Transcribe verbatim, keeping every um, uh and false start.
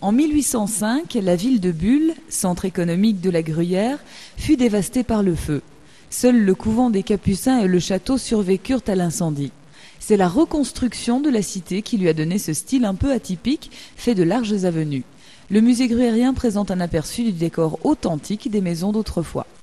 En mille huit cent cinq, la ville de Bulle, centre économique de la Gruyère, fut dévastée par le feu. Seuls le couvent des Capucins et le château survécurent à l'incendie. C'est la reconstruction de la cité qui lui a donné ce style un peu atypique, fait de larges avenues. Le musée gruyérien présente un aperçu du décor authentique des maisons d'autrefois.